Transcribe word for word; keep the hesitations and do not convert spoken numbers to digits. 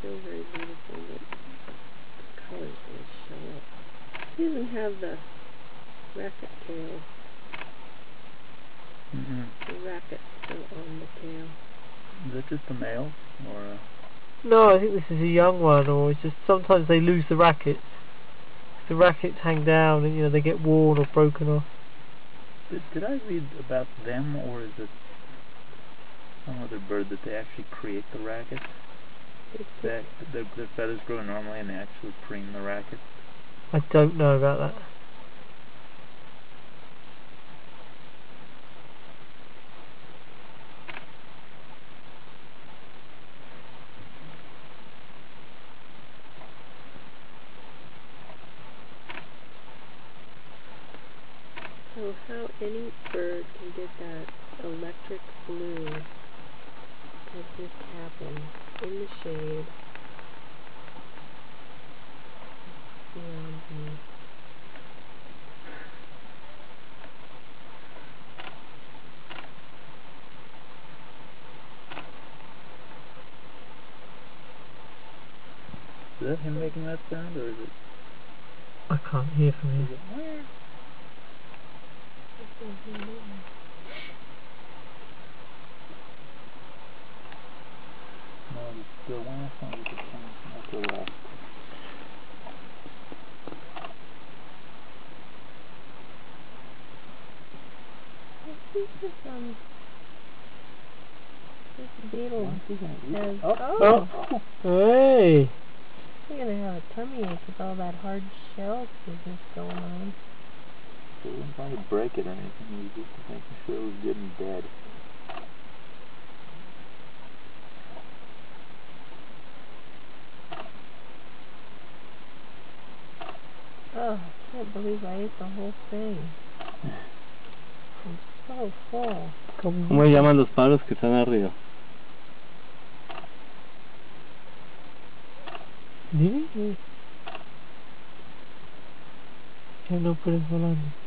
still very beautiful, but the colors will show up. He doesn't have the racket tail. Mm-hmm. The racket's still on the tail. Is that just a male, or a... No, I think this is a young one, or it's just sometimes they lose the rackets. The rackets hang down and, you know, they get worn or broken off. Did, did I read about them, or is it some other bird that they actually create the rackets? That their, their feathers grow normally and they actually preen the rackets? I don't know about that. So how any bird can get that electric blue that just happened in the shade is beyond me. Is that him making that sound, or is it... I can't hear from Is here. it where? No, the, the last one was the one at the left. I think this, um, this beetle Once again, has... oh, Oh! oh. Hey! You're gonna have a tummy ache with all that hard shell business going on. He wasn't trying to break it or anything, he was just making sure it was good and dead. Oh, I can't believe I ate the whole thing. I'm so full. ¿Cómo se llaman los paros que están arriba? Dime. Que no puedes volando.